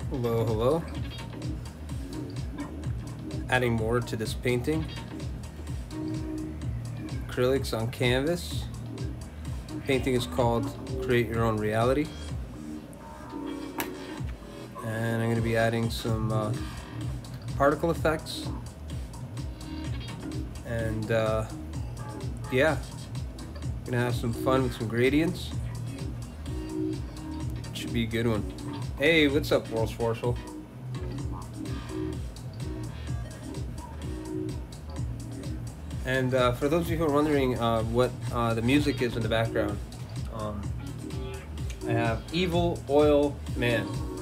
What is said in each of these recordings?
Hello, hello. Adding more to this painting. Acrylics on canvas. Painting is called Create Your Own Reality. And I'm going to be adding some particle effects. And yeah, going to have some fun with some gradients. Should be a good one. Hey, what's up, World Swarshel? And for those of you who are wondering what the music is in the background, I have Evil Oil Man.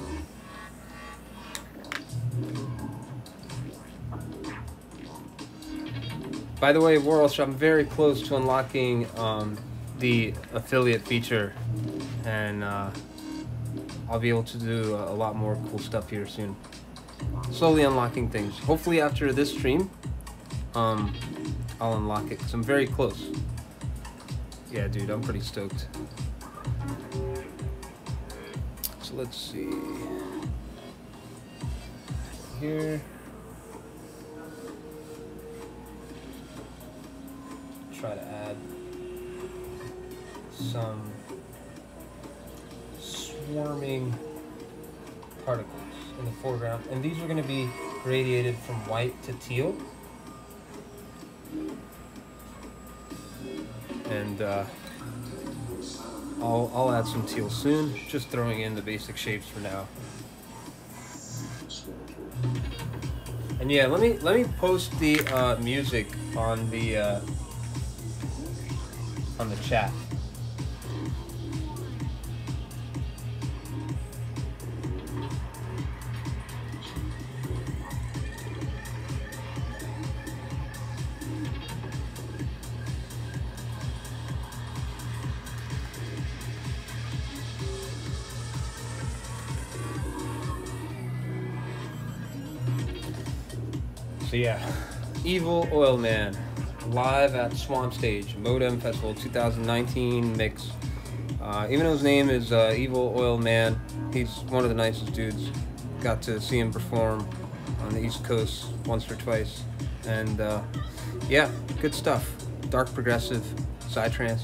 By the way, World, I'm very close to unlocking the affiliate feature, and I'll be able to do a lot more cool stuff here soon. Slowly unlocking things. Hopefully after this stream, I'll unlock it, because I'm very close. Yeah, dude, I'm pretty stoked. So let's see. Here. Try to add some swarming particles in the foreground. And these are going to be gradiated from white to teal. And I'll add some teal soon, just throwing in the basic shapes for now. And yeah, let me post the music on the chat. So yeah, Evil Oil Man, live at Swamp Stage, Modem Festival 2019 mix. Even though his name is Evil Oil Man, he's one of the nicest dudes. Got to see him perform on the East Coast once or twice. And yeah, good stuff. Dark progressive, psytrance,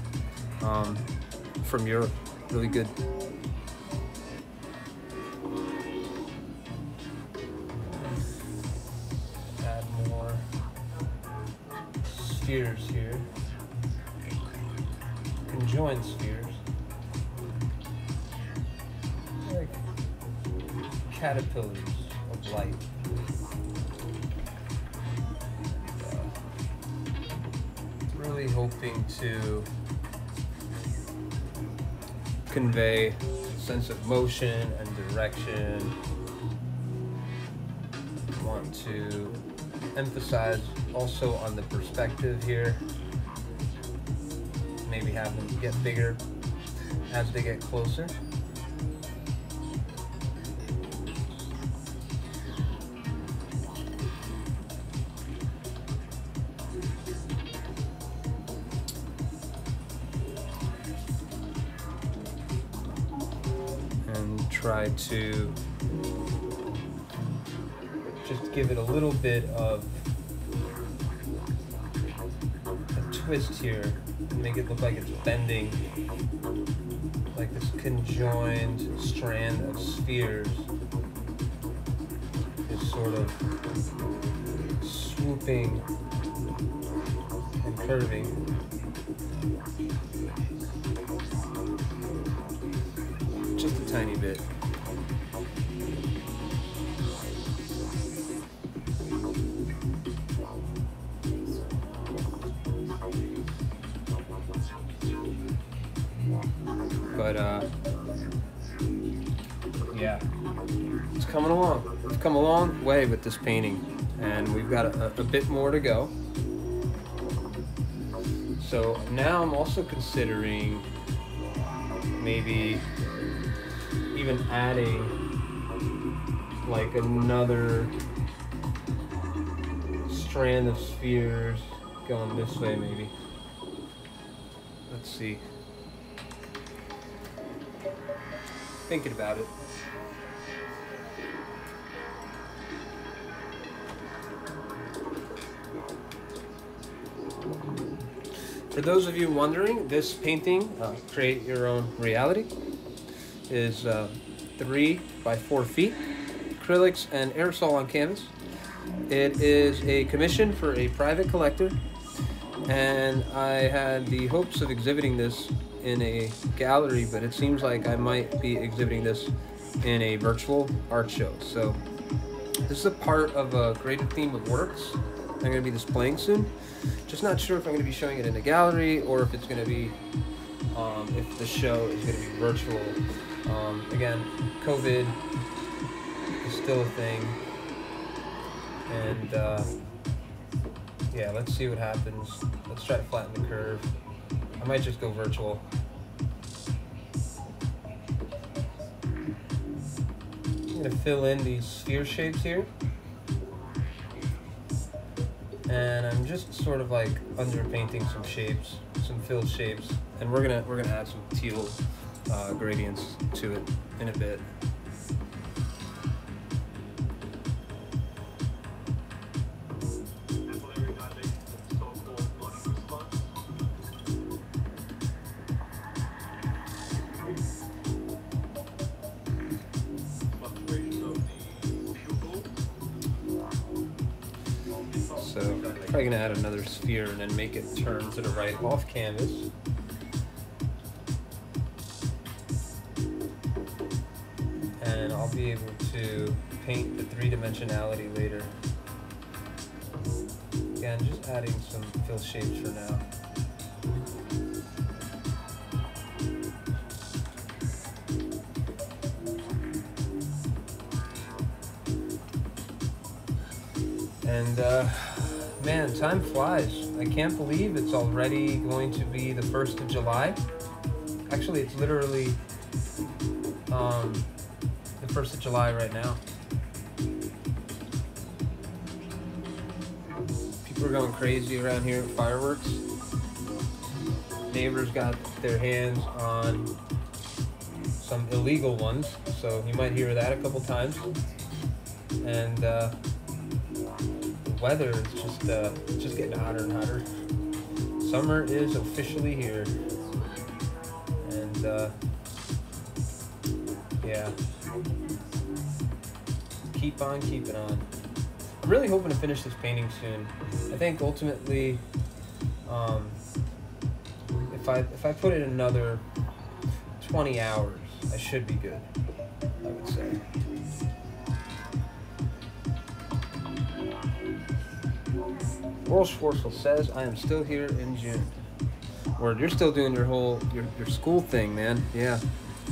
from Europe, really good. Spheres here, conjoined spheres, like caterpillars of light. Really hoping to convey a sense of motion and direction. Want to emphasize also on the perspective here. Maybe have them get bigger as they get closer. And try to just give it a little bit of a twist here and make it look like it's bending, like this conjoined strand of spheres is sort of swooping and curving. Just a tiny bit. But yeah, it's coming along. We've come a long way with this painting, and we've got a bit more to go. So now I'm also considering maybe even adding like another strand of spheres going this way maybe. Let's see. Thinking about it. For those of you wondering, this painting, Create Your Own Reality, is 3 by 4 feet, acrylics and aerosol on canvas. It is a commission for a private collector, and I had the hopes of exhibiting this in a gallery, but it seems like I might be exhibiting this in a virtual art show. So this is a part of a graded theme of works I'm going to be displaying soon. Just not sure if I'm going to be showing it in a gallery or if it's going to be, if the show is going to be virtual. Again, COVID is still a thing, and yeah, let's see what happens. Let's try to flatten the curve. I might just go virtual. I'm going to fill in these sphere shapes here. And I'm just sort of like underpainting some shapes, some filled shapes, and we're gonna add some teal gradients to it in a bit. So probably gonna add another sphere and then make it turn to the right off canvas. And I'll be able to paint the three-dimensionality later. Again, just adding some fill shapes for now. And man, time flies. I can't believe it's already going to be the 1st of July. Actually, it's literally the 1st of July right now. People are going crazy around here at fireworks. Neighbors got their hands on some illegal ones, so you might hear that a couple times. And the weather is just getting hotter and hotter. Summer is officially here, and yeah, keep on keeping on. I'm really hoping to finish this painting soon. I think ultimately, if I put in another 20 hours, I should be good, I would say. Oral Schwartzel says, I am still here in June. Word, you're still doing your whole, your school thing, man. Yeah.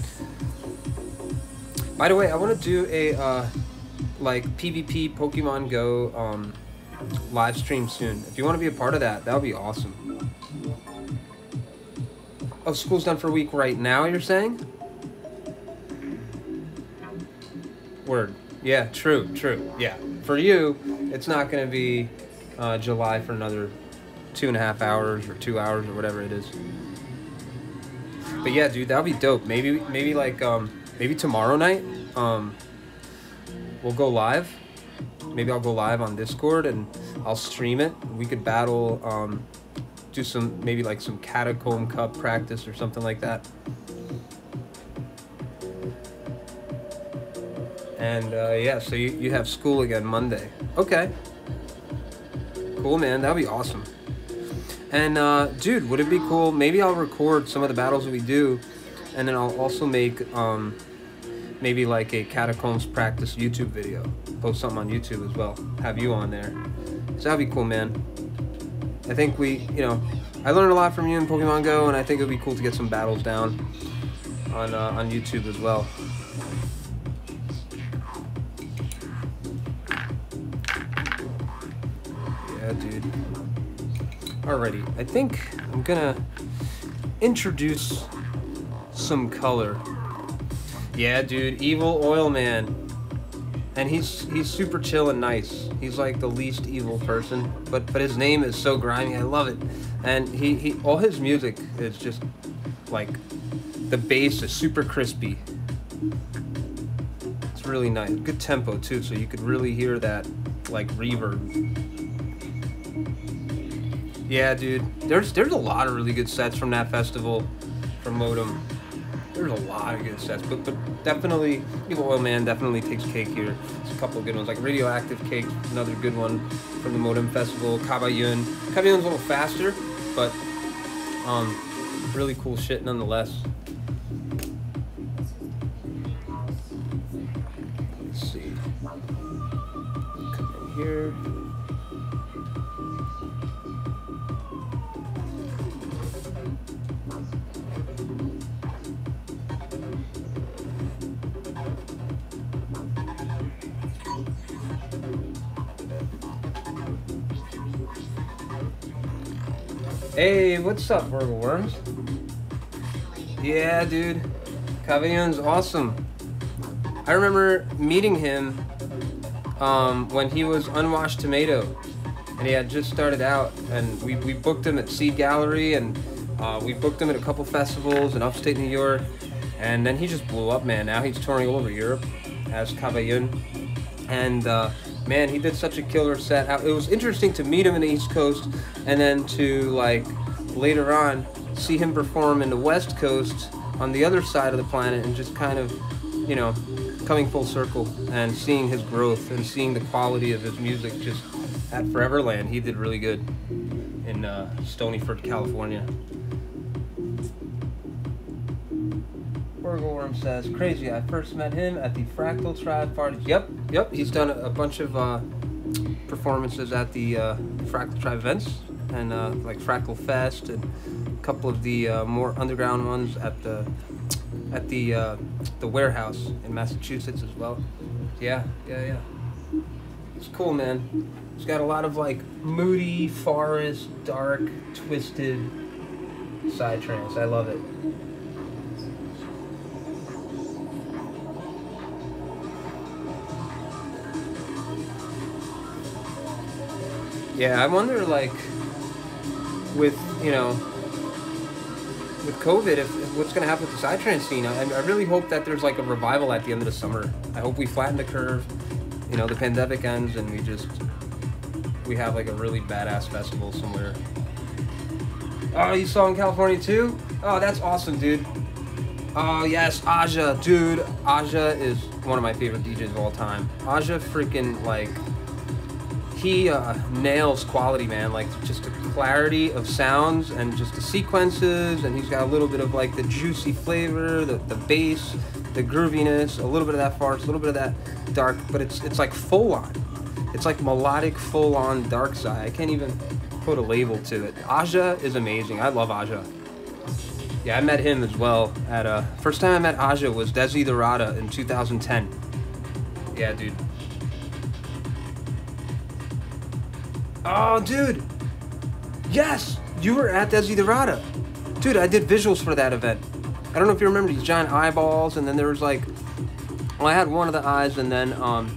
By the way, I want to do a, like, PvP Pokemon Go, live stream soon. If you want to be a part of that, that would be awesome. Oh, school's done for a week right now, you're saying? Word. Yeah, true. Yeah. For you, it's not going to be July for another 2.5 hours or 2 hours or whatever it is. But yeah, dude, that'll be dope. Maybe like maybe tomorrow night we'll go live. Maybe I'll go live on Discord and I'll stream it. We could battle, do some maybe like some Catacomb Cup practice or something like that. And yeah, so you have school again Monday. Okay. Cool, man. That'd be awesome. And dude, would it be cool? Maybe I'll record some of the battles that we do, and then I'll also make maybe like a Catacombs practice YouTube video. Post something on YouTube as well. Have you on there. So that'd be cool, man. I think I learned a lot from you in Pokemon Go, and I think it'd be cool to get some battles down on YouTube as well. Yeah, dude. Alrighty, I think I'm gonna introduce some color. Yeah, dude, Evil Oil Man. And he's super chill and nice. He's like the least evil person, but his name is so grimy. I love it. And he all his music is just like, the bass is super crispy. It's really nice. Good tempo too, so you could really hear that like reverb. Yeah, dude. There's a lot of really good sets from that festival, from Modem. There's a lot of good sets, but definitely Evil Oilman definitely takes cake here. There's a couple of good ones, like Radioactive Cake, another good one from the Modem Festival. Kabayun. Kabayun's a little faster, but really cool shit nonetheless. Let's see. Come in here. Hey, what's up, Virgo Worms? Yeah, dude. Kabayun's awesome. I remember meeting him when he was Unwashed Tomato, and he had just started out, and we booked him at Seed Gallery, and we booked him at a couple festivals in upstate New York, and then he just blew up, man. Now he's touring all over Europe as Kabayun, and man, he did such a killer set. It was interesting to meet him in the East Coast, and then to, like, later on see him perform in the West Coast on the other side of the planet, and just kind of, you know, coming full circle and seeing his growth and seeing the quality of his music just at Foreverland. He did really good in Stonyford, California. Worm says, crazy, I first met him at the Fractal Tribe party. Yep, he's done a bunch of performances at the Fractal Tribe events, and like Fractal Fest, and a couple of the more underground ones at the warehouse in Massachusetts as well. Yeah. It's cool, man. It's got a lot of like moody, forest, dark, twisted psytrance. I love it. Yeah, I wonder, like, with, you know, with COVID, if what's going to happen with the psytrance scene. I really hope that there's, like, a revival at the end of the summer. I hope we flatten the curve, you know, the pandemic ends, and we have, like, a really badass festival somewhere. Oh, you saw in California, too? Oh, that's awesome, dude. Oh, yes, Aja. Dude, Aja is one of my favorite DJs of all time. Aja freaking, like... He nails quality, man, like just the clarity of sounds and just the sequences, and he's got a little bit of like the juicy flavor, the bass, the grooviness, a little bit of that farce, a little bit of that dark, but it's like full on. It's like melodic, full on dark side. I can't even put a label to it. Aja is amazing. I love Aja. Yeah, I met him as well at first time I met Aja was Desiderata in 2010. Yeah, dude. Oh, dude. Yes, you were at Desiderata. Dude, I did visuals for that event. I don't know if you remember these giant eyeballs, and then there was like, well, I had one of the eyes, and then,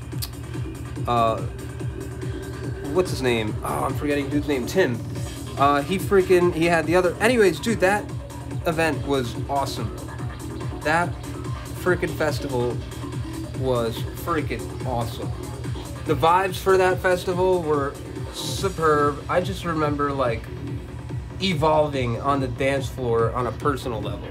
what's his name? Oh, I'm forgetting dude's name, Tim. He had the other, anyways, dude, that event was awesome. That freaking festival was freaking awesome. The vibes for that festival were superb. I just remember like evolving on the dance floor on a personal level.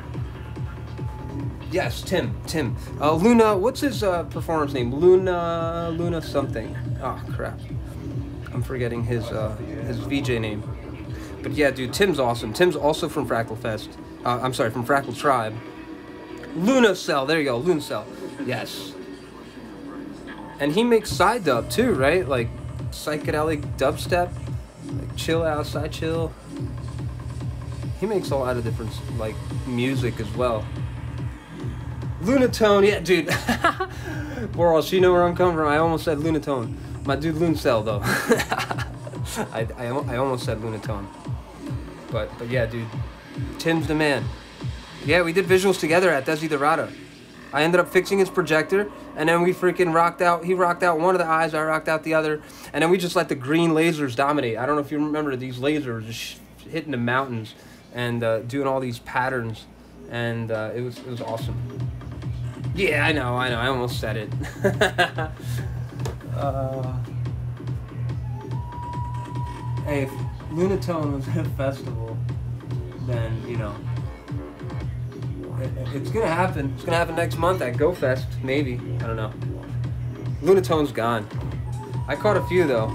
Yes, Tim. Luna, what's his performance name? Luna something. Oh crap, I'm forgetting his VJ name. But yeah, dude, Tim's awesome. Tim's also from Fractal Fest. I'm sorry, from Fractal Tribe. Luna Cell, there you go, Luna Cell. Yes. And he makes side dub too, right? Like psychedelic dubstep, like chill out, side chill. He makes a lot of different like music as well. Lunatone, yeah, dude. Boral, she know where I'm coming from. I almost said Lunatone. My dude Lunacell though. I almost said Lunatone. But yeah, dude. Tim's the man. Yeah, we did visuals together at Desiderata. I ended up fixing his projector, and then we freaking rocked out. He rocked out one of the eyes, I rocked out the other, and then we just let the green lasers dominate. I don't know if you remember these lasers just hitting the mountains and doing all these patterns, and it was awesome. Yeah, I know. I almost said it. Hey, Lunatone was at a festival, then, you know, it's gonna happen. It's gonna happen next month at GoFest, maybe. I don't know. Lunatone's gone. I caught a few though.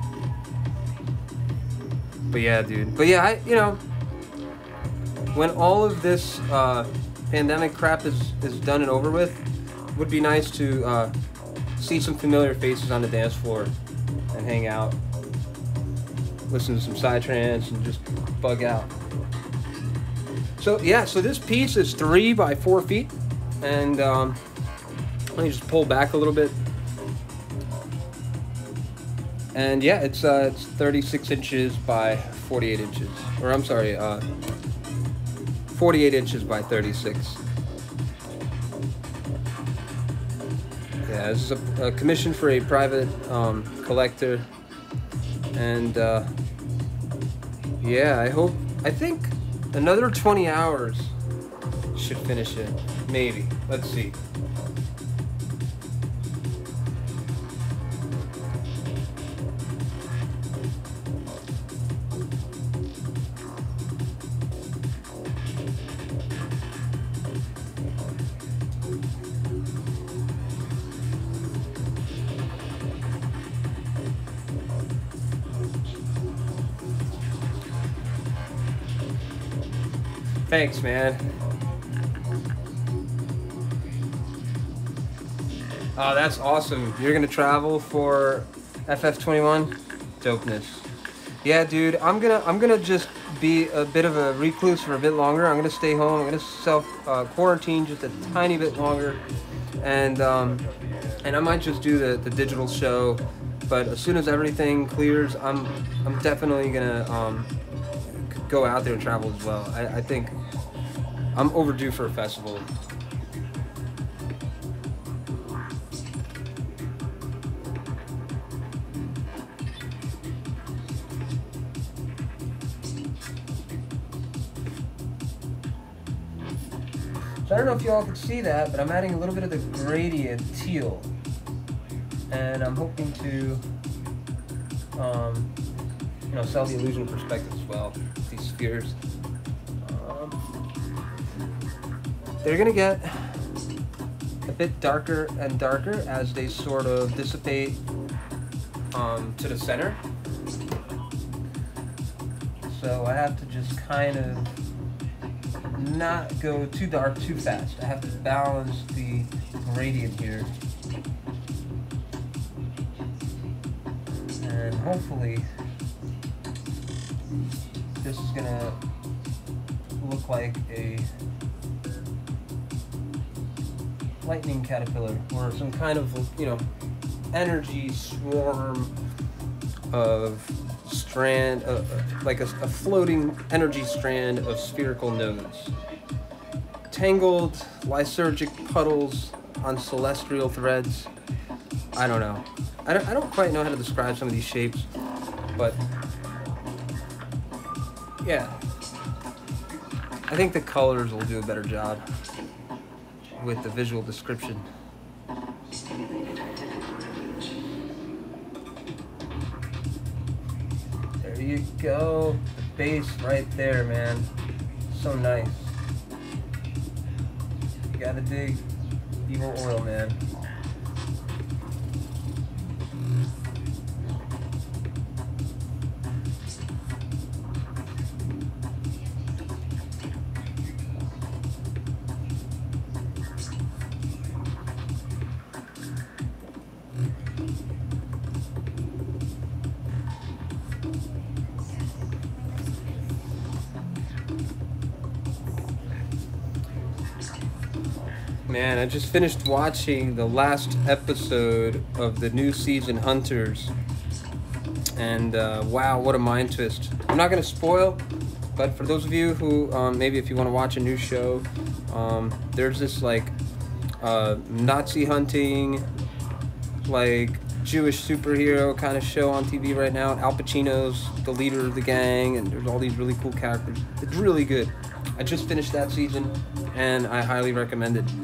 But yeah, dude. But yeah, you know, when all of this pandemic crap is done and over with, it would be nice to see some familiar faces on the dance floor and hang out, listen to some psytrance, and just bug out. So yeah, so this piece is 3 by 4 feet, and let me just pull back a little bit. And yeah, it's 36 inches by 48 inches, or I'm sorry, 48 inches by 36. Yeah, this is a commission for a private collector, and yeah, I think another 20 hours should finish it, maybe. Let's see. Thanks, man. Oh, that's awesome. You're gonna travel for FF21? Dopeness. Yeah, dude, I'm gonna just be a bit of a recluse for a bit longer. I'm gonna stay home. I'm gonna self quarantine just a tiny bit longer, and I might just do the digital show. But as soon as everything clears, I'm definitely gonna go out there and travel as well. I think I'm overdue for a festival. So I don't know if y'all can see that, but I'm adding a little bit of the gradient teal, and I'm hoping to you know, sell the illusion perspective as well. These spheres, they're gonna get a bit darker and darker as they sort of dissipate to the center. So I have to just kind of not go too dark too fast. I have to balance the gradient here, and hopefully this is gonna look like a lightning caterpillar or some kind of, you know, energy swarm of strand, like a floating energy strand of spherical nodes. Tangled lysergic puddles on celestial threads. I don't know. I don't quite know how to describe some of these shapes, but yeah, I think the colors will do a better job with the visual description. There you go. The base right there, man. So nice. You gotta dig Evil Oil, man. Man, I just finished watching the last episode of the new season, Hunters, and wow, what a mind twist. I'm not gonna spoil, but for those of you who maybe if you want to watch a new show, there's this like Nazi hunting, like Jewish superhero kind of show on TV right now. Al Pacino's the leader of the gang, and there's all these really cool characters. It's really good. I just finished that season, and I highly recommend it.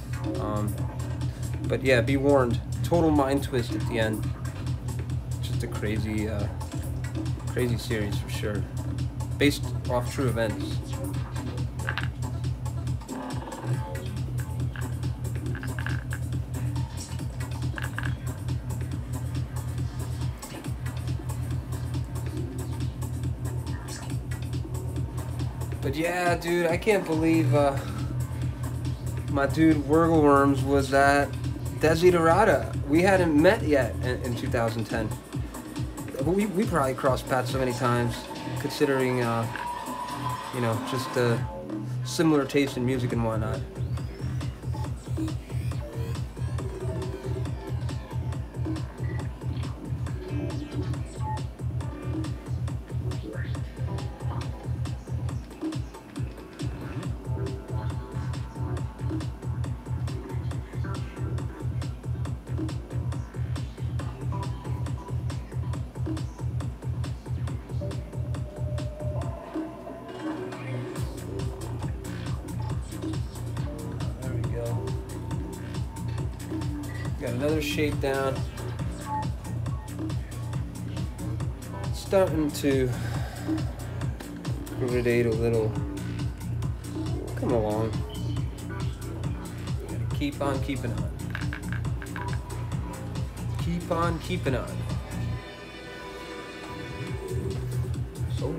But yeah, be warned, total mind twist at the end. Just a crazy Crazy series for sure. Based off true events. But yeah, dude, I can't believe my dude Wurgleworms was at Desiderata. We hadn't met yet in 2010. We probably crossed paths so many times, considering, you know, just similar taste in music and whatnot. Got another shade down. Starting to gradate a little. Come along. Gotta keep on keeping on. Keep on keeping on. So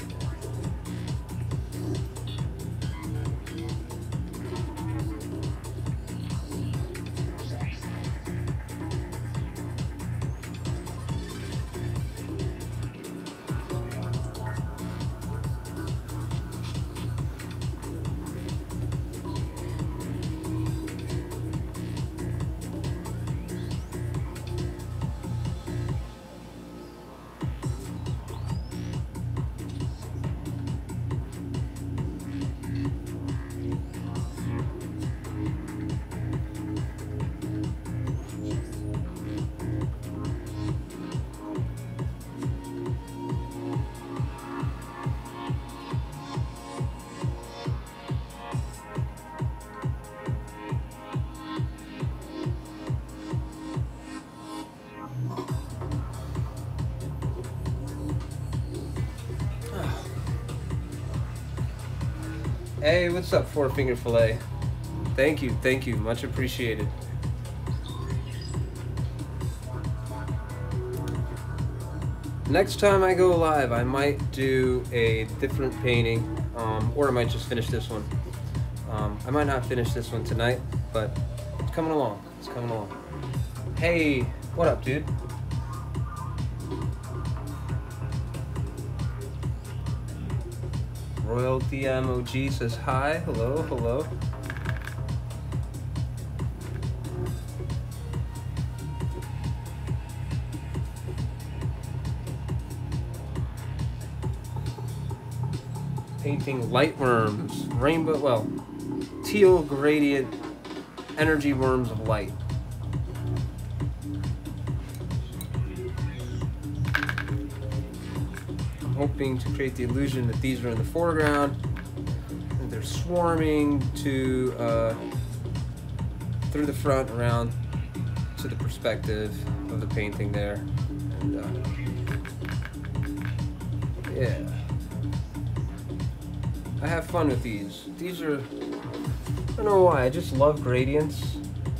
hey, what's up, Four Finger Fillet? Thank you, much appreciated. Next time I go live, I might do a different painting, or I might just finish this one. I might not finish this one tonight, but it's coming along. It's coming along. Hey, what up, dude? Royalty MOG says hi. Hello, hello. Painting lightworms, rainbow, well, teal gradient energy worms of light. I'm hoping to create the illusion that these are in the foreground and they're swarming to through the front around to the perspective of the painting there. And yeah. I have fun with these. These are, I don't know why, I just love gradients.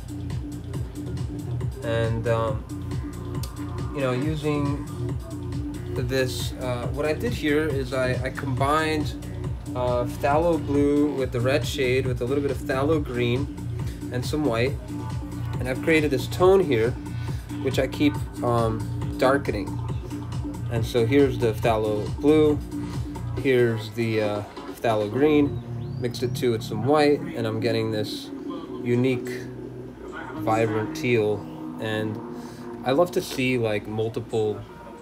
And, you know, using this, what I did here is I combined phthalo blue with the red shade with a little bit of phthalo green and some white. And I've created this tone here, which I keep darkening. And so here's the phthalo blue, here's the phthalo green, mixed it too with some white, and I'm getting this unique, vibrant teal. And I love to see like multiple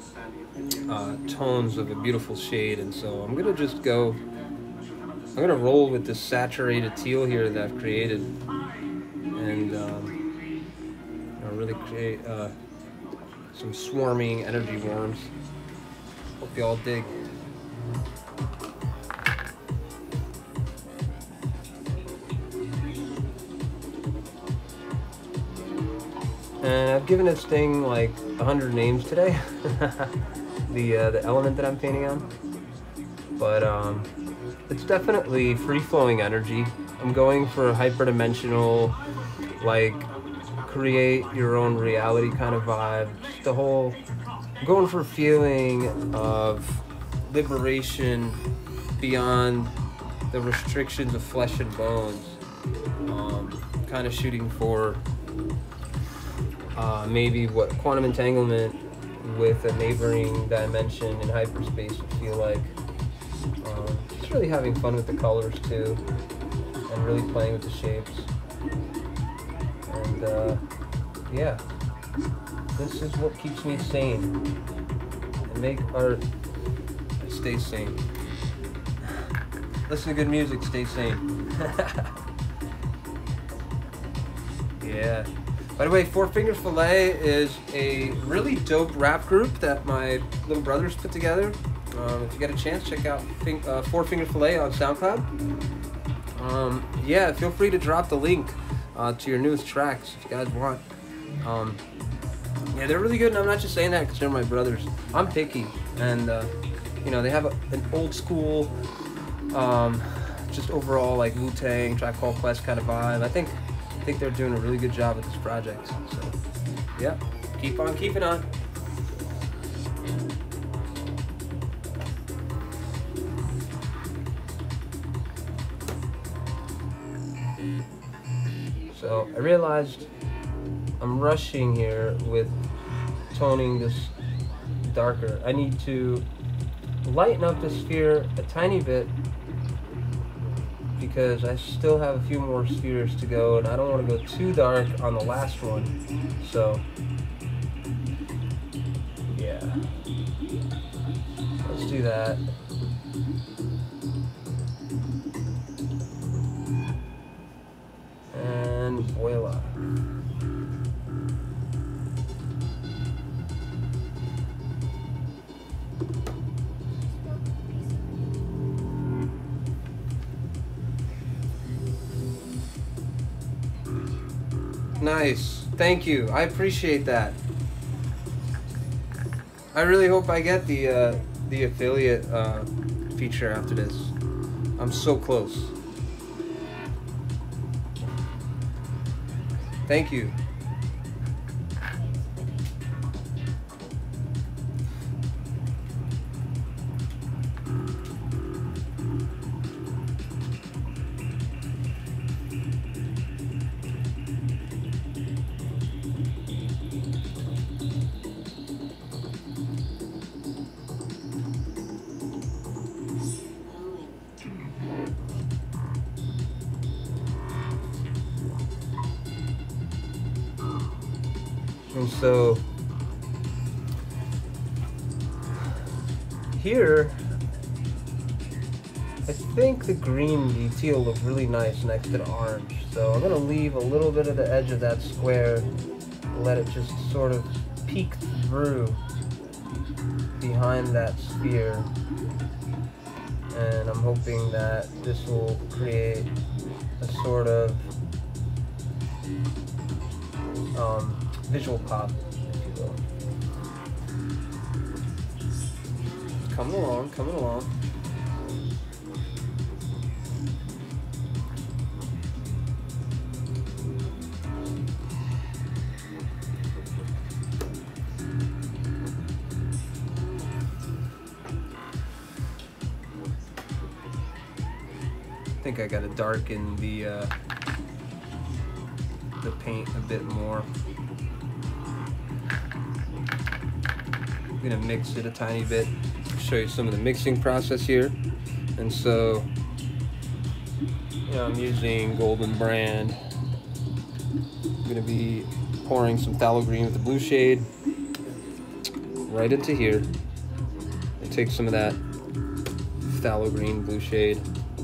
tones of a beautiful shade, and so I'm gonna just go, I'm gonna roll with this saturated teal here that I've created, and I'll really create some swarming energy worms. Hope you all dig. And I've given this thing like 100 names today. the element that I'm painting on. But it's definitely free-flowing energy. I'm going for a hyperdimensional, like, create your own reality kind of vibe. Just the whole, I'm going for a feeling of liberation beyond the restrictions of flesh and bones. Kind of shooting for maybe what quantum entanglement with a neighboring dimension in hyperspace would feel like. Just really having fun with the colors too, and really playing with the shapes. And yeah, this is what keeps me sane. And make art, stay sane. Listen to good music, stay sane. Yeah. By the way, Four Finger Filet is a really dope rap group that my little brothers put together. If you get a chance, check out Four Finger Filet on SoundCloud. Yeah, feel free to drop the link to your newest tracks if you guys want. Yeah, they're really good, and I'm not just saying that because they're my brothers. I'm picky, and you know, they have an old school, just overall like Wu-Tang, Tribe Called Quest kind of vibe. I think they're doing a really good job with this project. So, yeah, keep on keeping on. So I realized I'm rushing here with toning this darker. I need to lighten up the sphere a tiny bit because I still have a few more spheres to go, and I don't want to go too dark on the last one. So yeah, let's do that. And voila. Nice. Thank you. I appreciate that. I really hope I get the affiliate feature after this. I'm so close. Thank you. And so here, I think the green detail look really nice next to the orange. So I'm gonna leave a little bit of the edge of that square, let it just sort of peek through behind that sphere. And I'm hoping that this will create a sort of visual pop, if you will. Coming along, coming along. I think I gotta darken the paint a bit more. I'm gonna mix it a tiny bit, show you some of the mixing process here. And so, you know, I'm using Golden Brand. I'm gonna be pouring some phthalo green with the blue shade right into here. And take some of that phthalo green blue shade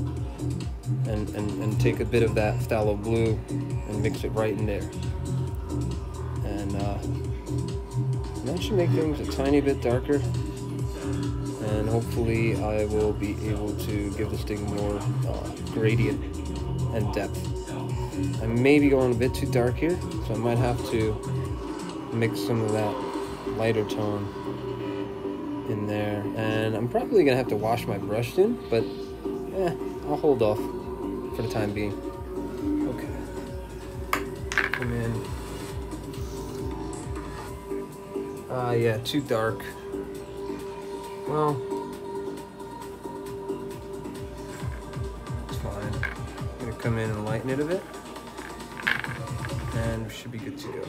and take a bit of that phthalo blue and mix it right in there. And that should make things a tiny bit darker, and hopefully I will be able to give this thing more gradient and depth. I may be going a bit too dark here, so I might have to mix some of that lighter tone in there, and I'm probably gonna have to wash my brush soon, but I'll hold off for the time being. Okay, come in. Yeah, too dark. Well, it's fine. I'm gonna come in and lighten it a bit, and we should be good to go.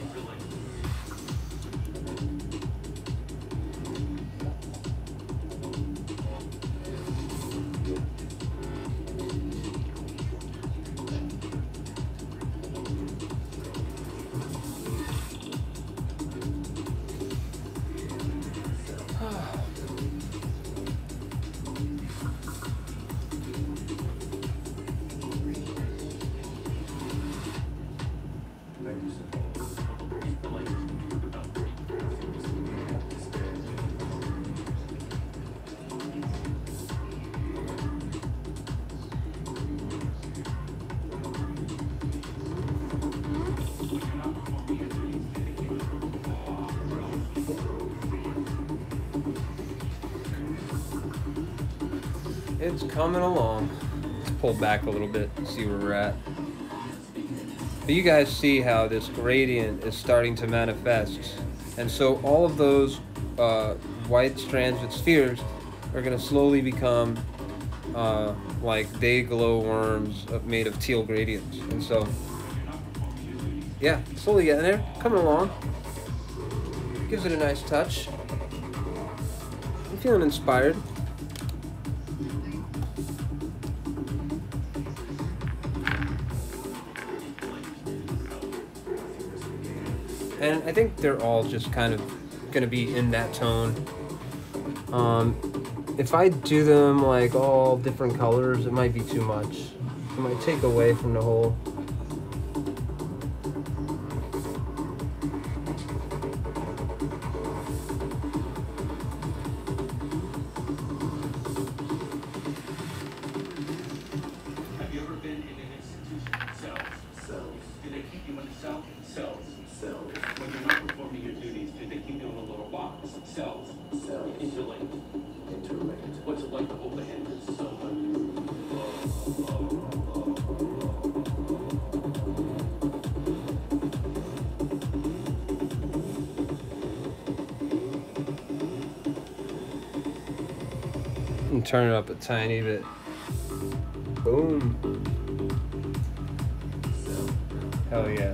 It's coming along. Let's pull back a little bit, see where we're at. But you guys see how this gradient is starting to manifest. And so all of those white strands with spheres are going to slowly become like day glow worms made of teal gradients. And so, yeah, slowly getting there, coming along. Gives it a nice touch. I'm feeling inspired. And I think they're all just kind of going to be in that tone. If I do them like all different colors, it might be too much. It might take away from the whole. Have you ever been in an institution? Cells. Do they keep you in a cell? Cells. When you're not performing your duties, do they keep you in a little box? Cells. Interlinked. What's it like to hold the hand of someone? And turn it up a tiny bit. Boom. Hell yeah.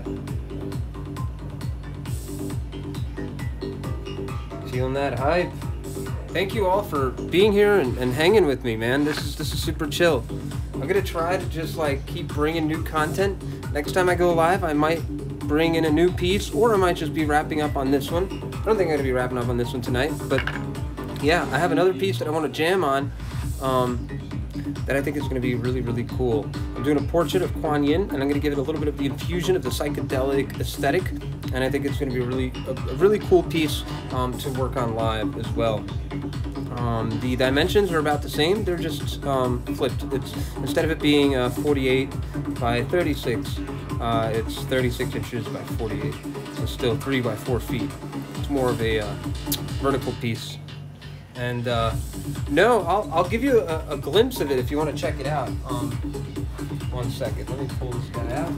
Feeling that hype. Thank you all for being here and hanging with me, man. This is super chill. I'm gonna try to just like keep bringing new content. Next time I go live, I might bring in a new piece, or I might just be wrapping up on this one. I don't think I'm gonna be wrapping up on this one tonight, but yeah, I have another piece that I want to jam on that I think is going to be really, really cool. I'm doing a portrait of Kuan Yin, and I'm going to give it a little bit of the infusion of the psychedelic aesthetic, and I think it's going to be a really cool piece to work on live as well. The dimensions are about the same, they're just flipped. It's, instead of it being 48 by 36, it's 36 inches by 48, so still 3 by 4 feet. It's more of a vertical piece. And no, I'll give you a glimpse of it if you want to check it out. 1 second, let me pull this guy out.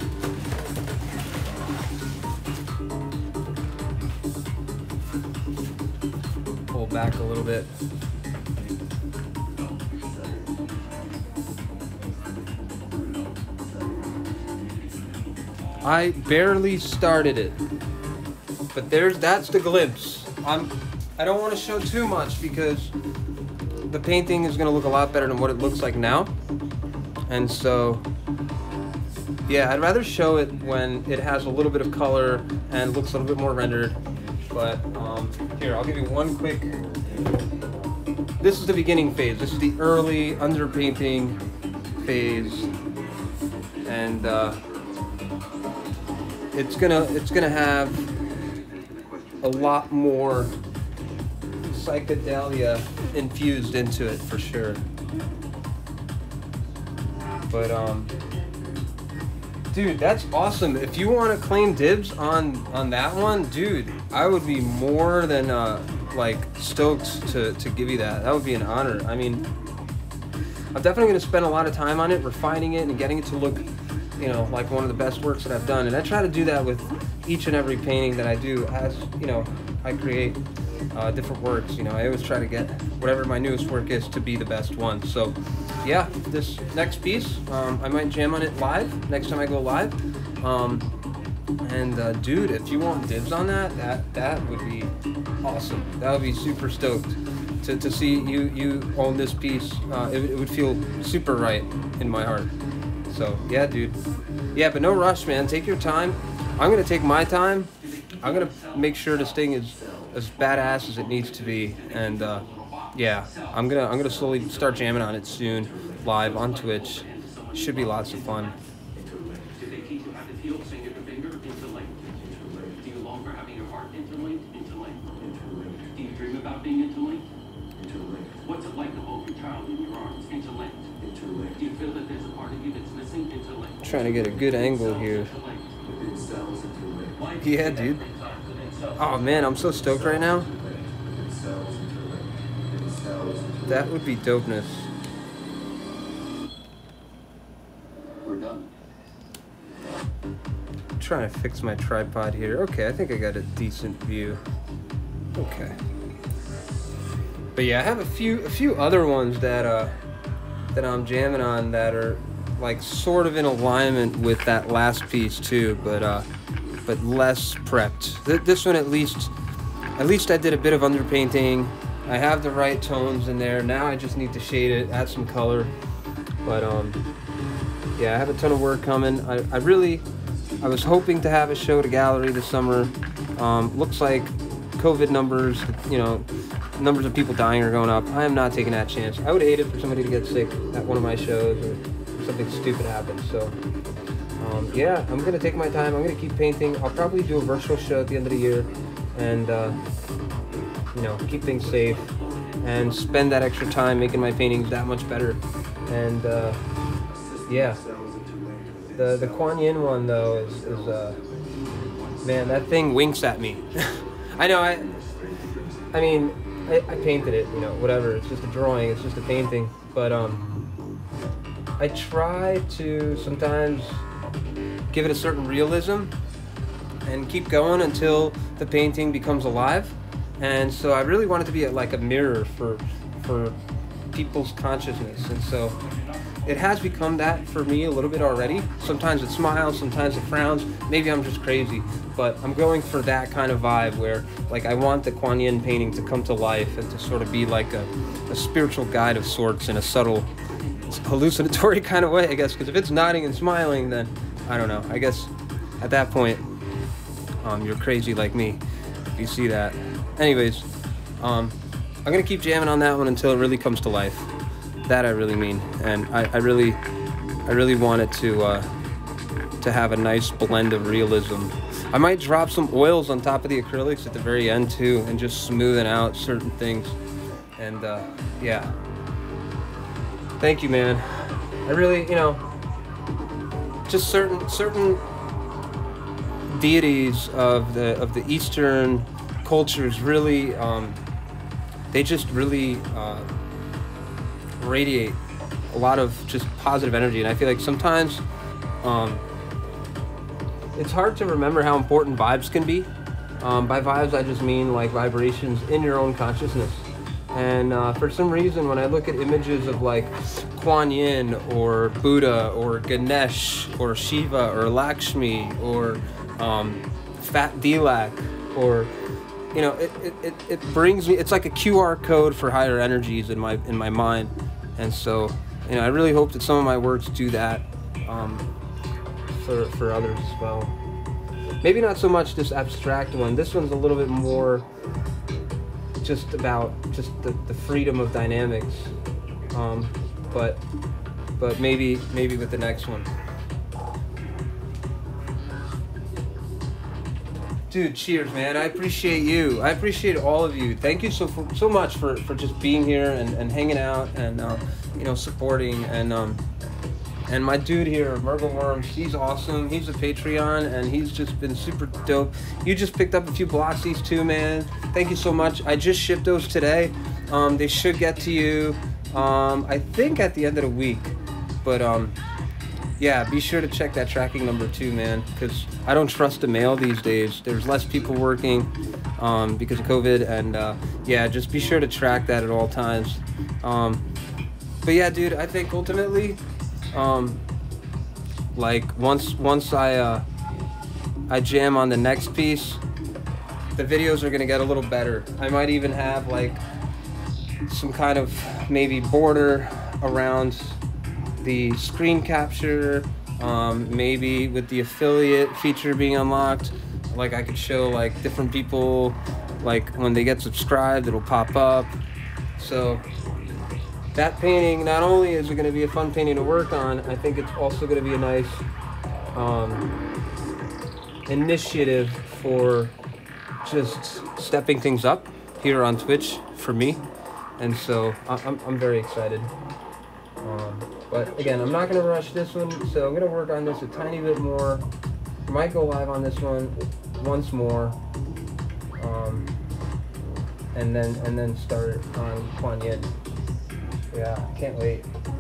Pull back a little bit. I barely started it, but that's the glimpse. I don't want to show too much because the painting is going to look a lot better than what it looks like now. And so, yeah, I'd rather show it when it has a little bit of color and looks a little bit more rendered. But here, I'll give you one quick. This is the beginning phase. This is the early underpainting phase. And it's gonna have a lot more psychedelia infused into it for sure. But dude, that's awesome. If you want to claim dibs on that one, dude, I would be more than like stoked to give you that. That would be an honor. I mean, I'm definitely going to spend a lot of time on it, refining it and getting it to look, you know, like one of the best works that I've done. And I try to do that with each and every painting that I do. As you know, I create different works. You know, I always try to get whatever my newest work is to be the best one. So yeah, this next piece, I might jam on it live next time I go live. And dude, if you want dibs on that would be awesome. That would be super stoked to see you own this piece. It would feel super right in my heart. So yeah, dude. Yeah, but no rush, man. Take your time. I'm gonna take my time. I'm gonna make sure this thing is as badass as it needs to be. And yeah, I'm gonna slowly start jamming on it soon, live on Twitch. Should be lots of fun. Do they teach you how to feel finger to finger interlinked? Do you long for having your heart interlinked? Do you dream about being interlinked? What's it like to hold your child in your arms? Interlinked. Do you feel that there's a part of you that's missing? Interlinked. Trying to get a good angle here. Yeah, dude. Oh man, I'm so stoked right now. That would be dopeness. We're done. I'm trying to fix my tripod here. Okay, I think I got a decent view. Okay. But yeah, I have a few other ones that I'm jamming on that are like sort of in alignment with that last piece too, but less prepped. This one at least I did a bit of underpainting. I have the right tones in there. Now I just need to shade it, add some color. But yeah, I have a ton of work coming. I was hoping to have a show at a gallery this summer. Looks like COVID numbers, you know, numbers of people dying are going up. I am not taking that chance. I would hate it for somebody to get sick at one of my shows or something stupid happens. So yeah, I'm gonna take my time. I'm gonna keep painting. I'll probably do a virtual show at the end of the year, and you know, keep things safe and spend that extra time making my paintings that much better. And yeah, the Kuan Yin one though is man, that thing winks at me. I know. I mean, I painted it, you know, whatever. It's just a drawing. It's just a painting. But I try to sometimes give it a certain realism and keep going until the painting becomes alive. And so I really want it to be like a mirror for people's consciousness. And so it has become that for me a little bit already. Sometimes it smiles, sometimes it frowns. Maybe I'm just crazy, but I'm going for that kind of vibe where like I want the Kuan Yin painting to come to life and to sort of be like a spiritual guide of sorts in a subtle, hallucinatory kind of way, I guess. Because if it's nodding and smiling, then I don't know. I guess at that point, you're crazy like me. If you see that. Anyways, I'm gonna keep jamming on that one until it really comes to life. That I really mean, and I really want it to have a nice blend of realism. I might drop some oils on top of the acrylics at the very end too, and just smoothen out certain things. And yeah, thank you, man. I really, you know, just certain deities of the Eastern cultures really, they just really radiate a lot of just positive energy, and I feel like sometimes it's hard to remember how important vibes can be. By vibes I just mean like vibrations in your own consciousness. And for some reason when I look at images of like Kuan Yin or Buddha or Ganesh or Shiva or Lakshmi or Fat Dilak, or you know, it brings me, it's like a QR code for higher energies in my mind. And so, you know, I really hope that some of my works do that for others as well. Maybe not so much this abstract one. This one's a little bit more just about just the freedom of dynamics. But maybe with the next one. Dude, cheers, man. I appreciate you. I appreciate all of you. Thank you so much for just being here and hanging out and you know, supporting and And my dude here, Mergle Worms, he's awesome. He's a Patreon, and he's just been super dope. You just picked up a few Bloxies too, man. Thank you so much. I just shipped those today. They should get to you, I think at the end of the week. But yeah, be sure to check that tracking number too, man, because I don't trust the mail these days. There's less people working because of COVID, and yeah, just be sure to track that at all times. But yeah, dude, I think ultimately, like once I jam on the next piece, the videos are gonna get a little better. I might even have like some kind of maybe border around the screen capture, maybe with the affiliate feature being unlocked, like I could show like different people, like when they get subscribed, it'll pop up. So that painting, not only is it going to be a fun painting to work on, I think it's also going to be a nice initiative for just stepping things up here on Twitch for me. And so I'm very excited. But again, I'm not going to rush this one, so I'm going to work on this a tiny bit more. Might go live on this one once more, and then start on Kuan Yin. Yeah, can't wait.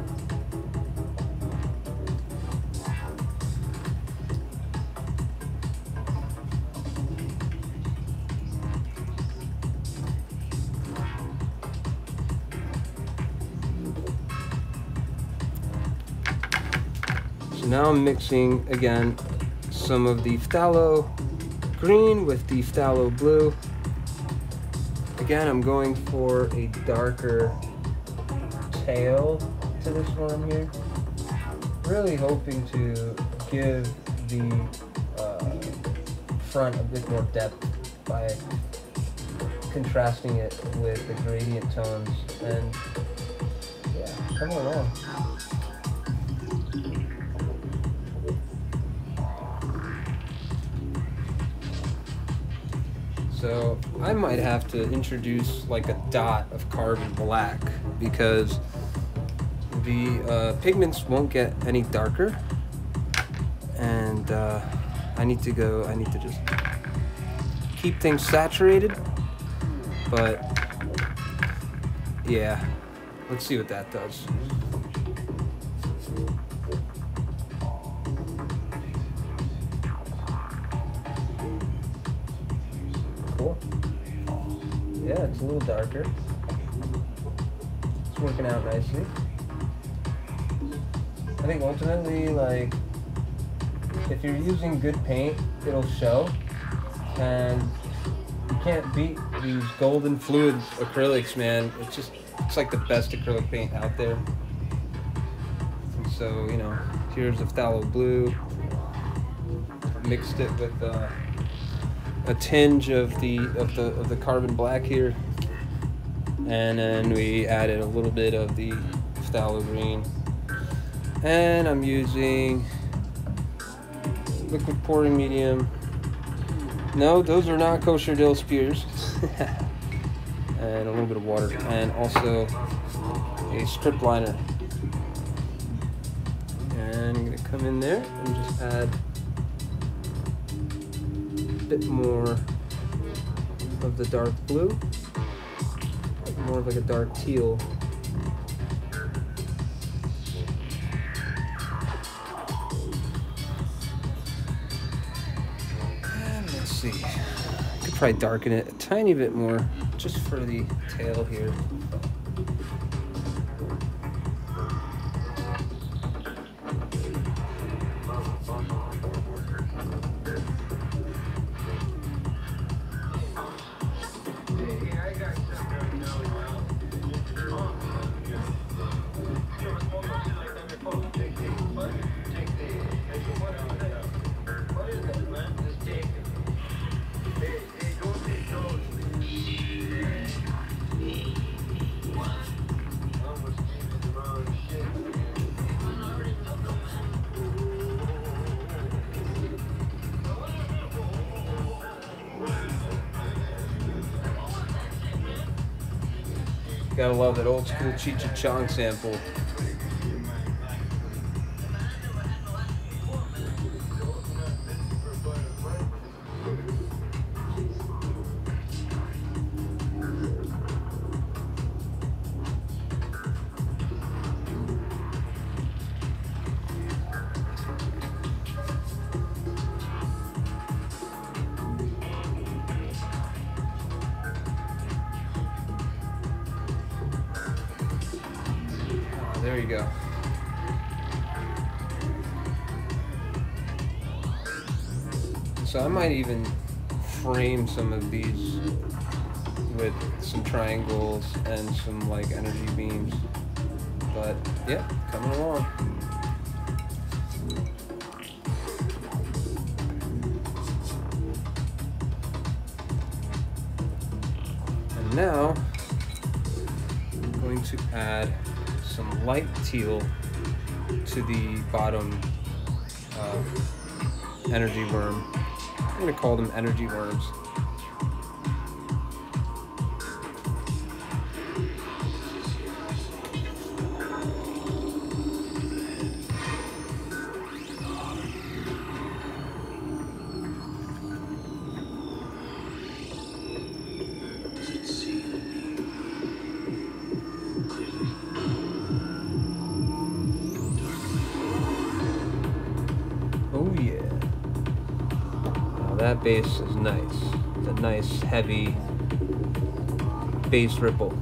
So now I'm mixing again some of the phthalo green with the phthalo blue. Again, I'm going for a darker tail to this one here. Really hoping to give the front a bit more depth by contrasting it with the gradient tones, and yeah, coming along. So I might have to introduce like a dot of carbon black, because the pigments won't get any darker, and I need to just keep things saturated. But yeah, let's see what that does. Cool. Yeah, it's a little darker. It's working out nicely. I think ultimately, like, if you're using good paint, it'll show, and you can't beat these golden fluid acrylics, man. It's like the best acrylic paint out there. And so, you know, here's the phthalo blue. Mixed it with a tinge of the carbon black here, and then we added a little bit of the phthalo green. And I'm using liquid pouring medium. No, those are not kosher dill spears. And a little bit of water, and also a strip liner. And I'm gonna come in there and just add a bit more of the dark blue, more of like a dark teal. Could probably darken it a tiny bit more just for the tail here. Gotta love that old school Cheech and Chong sample. there you go. So I might even frame some of these with some triangles and some like energy beams. But yeah, coming along. And now I'm going to add some light teal to the bottom energy worm. I'm going to call them energy worms. Oh yeah. Now that bass is nice. It's a nice heavy bass ripple.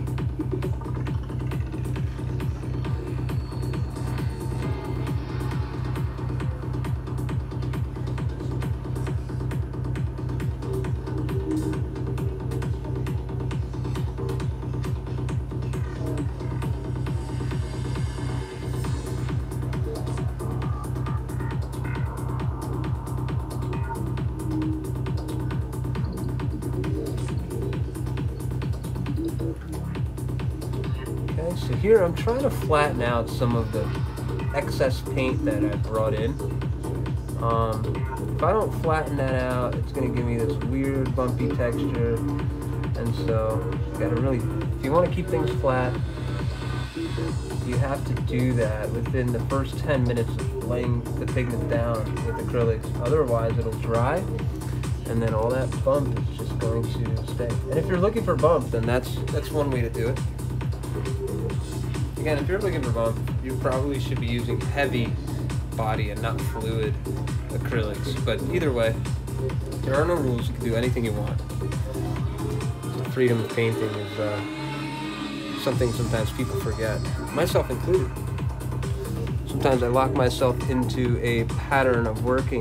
So here I'm trying to flatten out some of the excess paint that I brought in. If I don't flatten that out, it's going to give me this weird bumpy texture. And so you gotta really, if you want to keep things flat, you have to do that within the first 10 minutes of laying the pigment down with acrylics. Otherwise it'll dry, and then all that bump is just going to stay. And if you're looking for bump, then that's one way to do it. Again, if you're looking for bump, you probably should be using heavy body and not fluid acrylics. But either way, there are no rules. You can do anything you want. Freedom of painting is something sometimes people forget, myself included. Sometimes I lock myself into a pattern of working,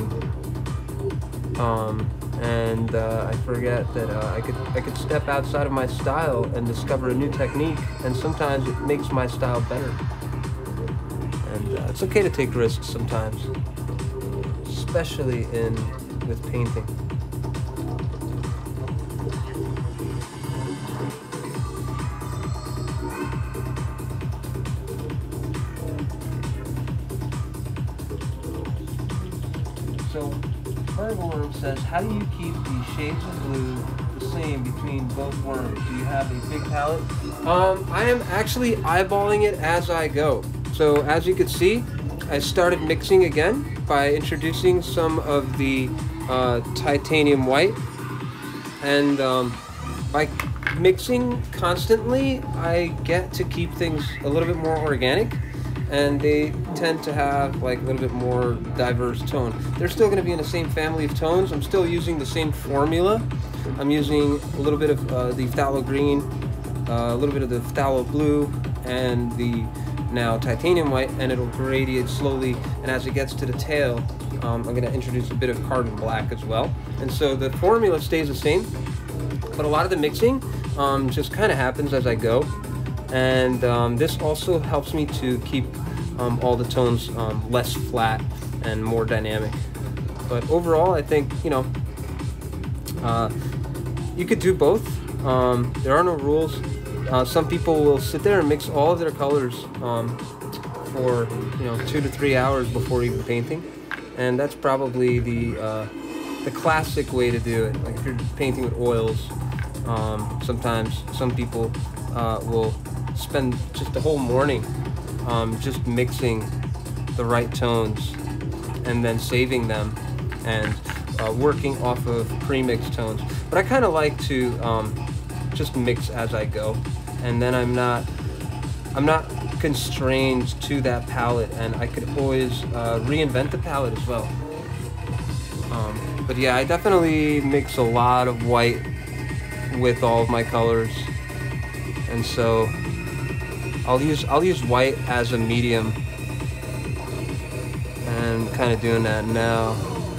and I forget that I could step outside of my style and discover a new technique, and sometimes it makes my style better. And it's okay to take risks sometimes, especially with painting. So Worm says, how do you keep the shades of blue the same between both worms? Do you have a big palette? I am actually eyeballing it as I go. So as you can see, I started mixing again by introducing some of the titanium white, and by mixing constantly, I get to keep things a little bit more organic, and they tend to have like a little bit more diverse tone. They're still going to be in the same family of tones. I'm still using the same formula. I'm using a little bit of the phthalo green, a little bit of the phthalo blue, and the now titanium white, and it'll gradiate slowly, and as it gets to the tail, I'm going to introduce a bit of carbon black as well. And so the formula stays the same, but a lot of the mixing just kind of happens as I go. And this also helps me to keep all the tones less flat and more dynamic. But overall, I think, you know, you could do both. There are no rules. Some people will sit there and mix all of their colors for 2 to 3 hours before even painting, and that's probably the classic way to do it. Like if you're painting with oils, sometimes some people will spend just the whole morning just mixing the right tones and then saving them and working off of pre-mixed tones. But I kind of like to just mix as I go, and then I'm not constrained to that palette, and I could always reinvent the palette as well. But yeah, I definitely mix a lot of white with all of my colors, and so I'll use white as a medium, and kind of doing that now.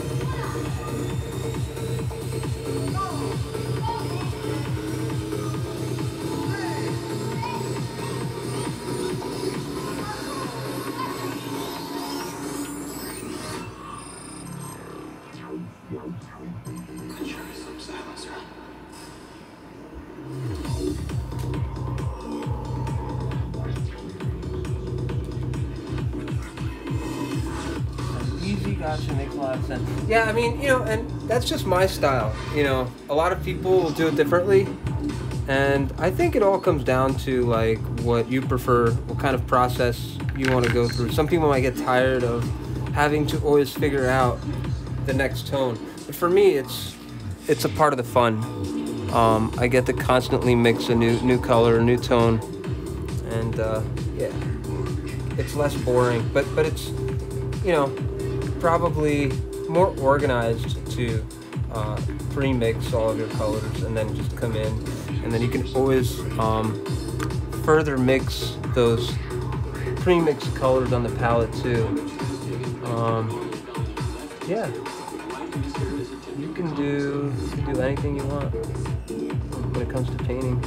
Gotcha, makes a lot of sense. Yeah, I mean, you know, and that's just my style. You know, a lot of people will do it differently, and I think it all comes down to like what you prefer, what kind of process you want to go through. Some people might get tired of having to always figure out the next tone, but for me, it's a part of the fun. I get to constantly mix a new color, a new tone, and yeah, it's less boring, but it's, you know, probably more organized to pre-mix all of your colors and then just come in, and then you can always further mix those pre-mixed colors on the palette too. Yeah, you can do anything you want when it comes to painting.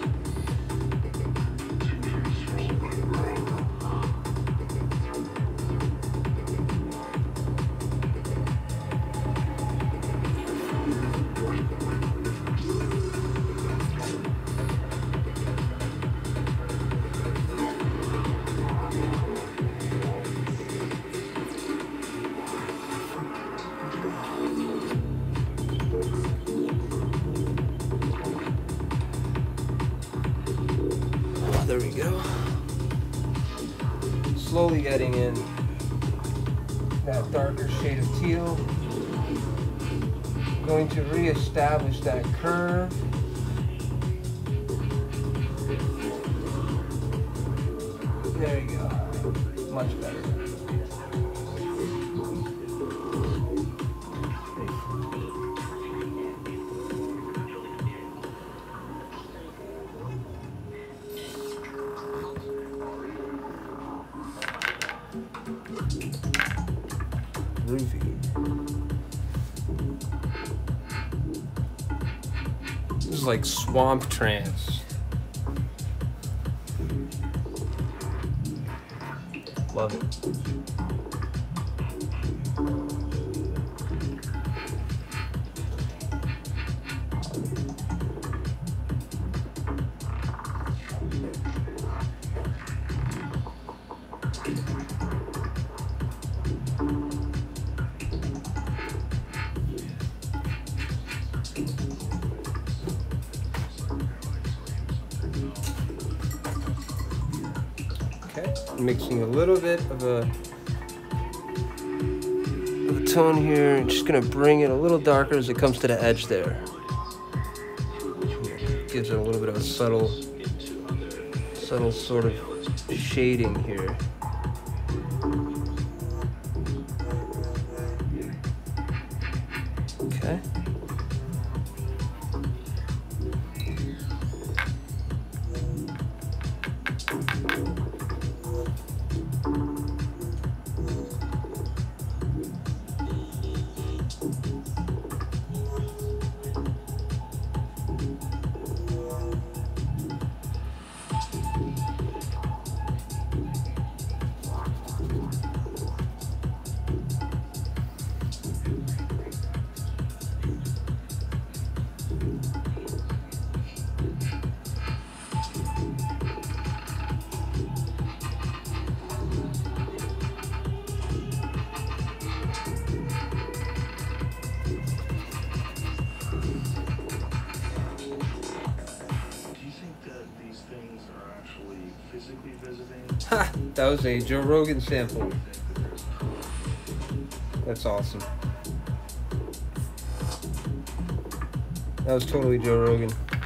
There we go. Slowly getting in that darker shade of teal. Going to re-establish that curve. There you go. Much better. This is like swamp trance. Love it. Okay, mixing a little bit of a tone here. Just gonna bring it a little darker as it comes to the edge there. Gives it a little bit of a subtle sort of shading here. Okay. Ha! That was a Joe Rogan sample. That's awesome. That was totally Joe Rogan.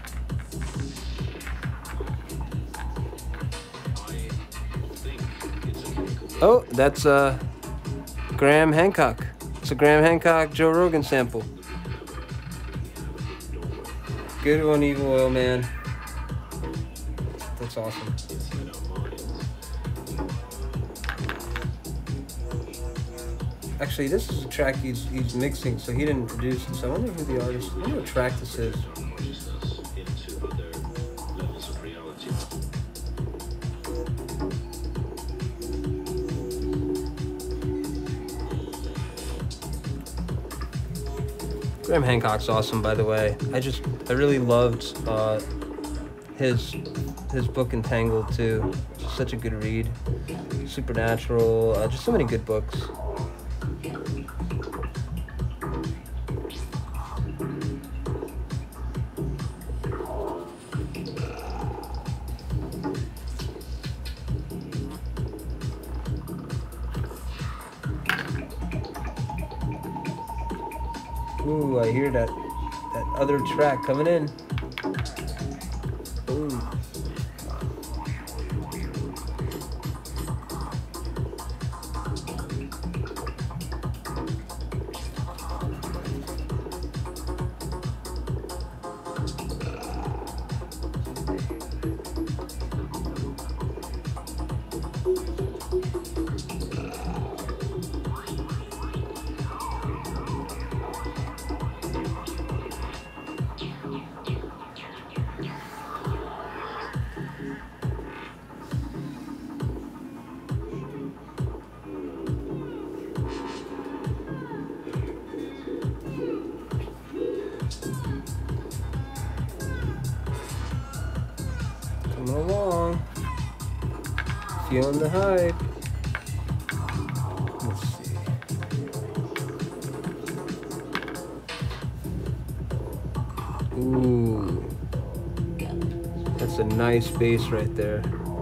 Oh, that's Graham Hancock. It's a Graham Hancock Joe Rogan sample. Good one, Evil Oil Man. That's awesome. Actually, this is a track he's mixing, so he didn't produce it. So I wonder who the artist. I wonder what track this is. Graham Hancock's awesome, by the way. I really loved his book Entangled too. Just such a good read. Supernatural, just so many good books. Ooh, I hear that other track coming in. Ooh. Coming along. Feeling the hype. Let's see. Ooh. That's a nice bass right there.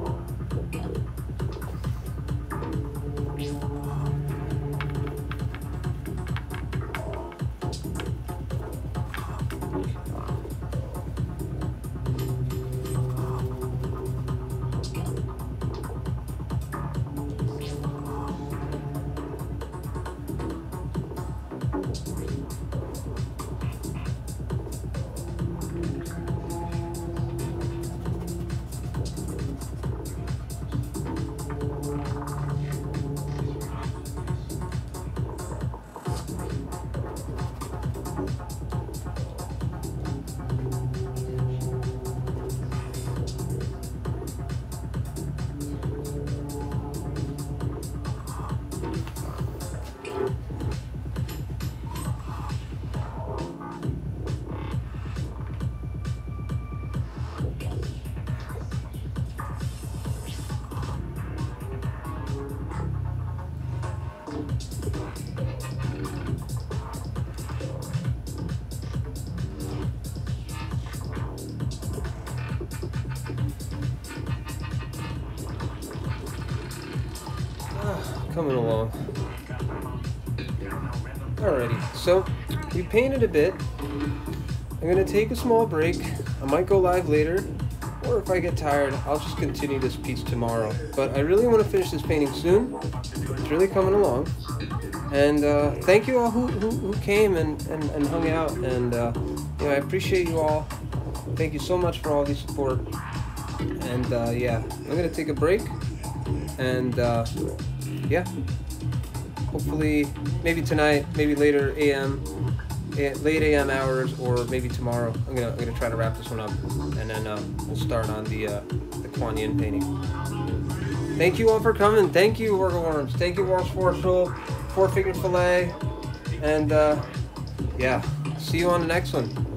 Coming along. Alrighty, so we painted a bit. I'm gonna take a small break. I might go live later, or if I get tired, I'll just continue this piece tomorrow. But I really want to finish this painting soon. It's really coming along. And thank you all who came and hung out. And you know, I appreciate you all. Thank you so much for all the support. And yeah, I'm gonna take a break. And yeah, hopefully maybe tonight, maybe later late AM hours, or maybe tomorrow. I'm gonna try to wrap this one up, and then we'll start on the Kuan Yin painting. Thank you all for coming. Thank you, Worms. Thank you, Worms Forceful, Four Finger Fillet, and yeah, see you on the next one.